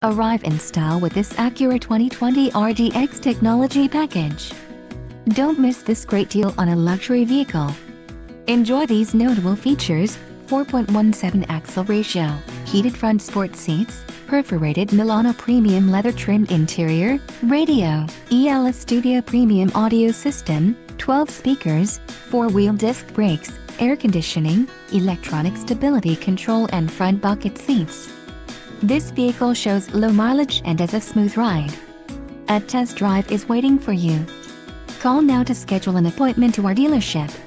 Arrive in style with this Acura 2020 RDX technology package. Don't miss this great deal on a luxury vehicle. Enjoy these notable features: 4.17 axle ratio, heated front sport seats, perforated Milano premium leather trimmed interior, radio, ELS Studio premium audio system, 12 speakers, 4-wheel disc brakes, air conditioning, electronic stability control and front bucket seats. This vehicle shows low mileage and has a smooth ride. A test drive is waiting for you. Call now to schedule an appointment to our dealership.